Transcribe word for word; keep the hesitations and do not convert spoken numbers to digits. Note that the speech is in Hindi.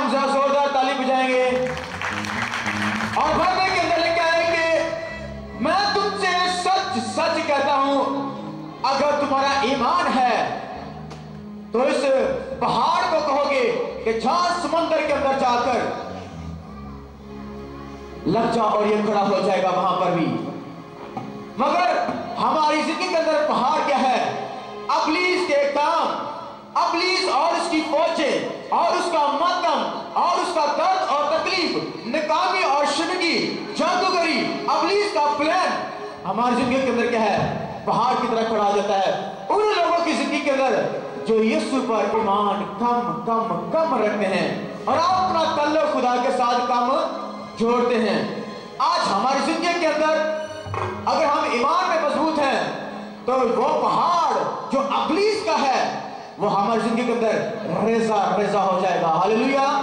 हम जरा जोरदार ताली बजाएंगे और भरने के अंदर लेके आएंगे। मैं तुमसे सच सच कहता हूं, अगर तुम्हारा ईमान है तो इस पहाड़ को कहोगे कि जहां समंदर के अंदर जाकर लग जा और ये खड़ा हो जाएगा वहां पर भी। मगर हमारी जिंदगी के अंदर पहाड़ क्या है? अबलीस के काम, अबलीस और उसकी फौजें और उसका मातम और उसका दर्द और तकलीफ, नाकामी और शुनगी, जादूगरी, अबलीस का प्लान हमारी जिंदगी के अंदर क्या है? पहाड़ की तरह खड़ा हो जाता है। उन लोगों की जिंदगी के अंदर जो यीशु पर ईमान कम कम कम रखते हैं और अपना तल्लुक खुदा के साथ कम जोड़ते हैं। आज हमारी जिंदगी के अंदर अगर हम ईमान में मजबूत हैं तो वो पहाड़ जो अबलीस का है वो हमारी जिंदगी के अंदर रेजा रेजा हो जाएगा। हालेलुया।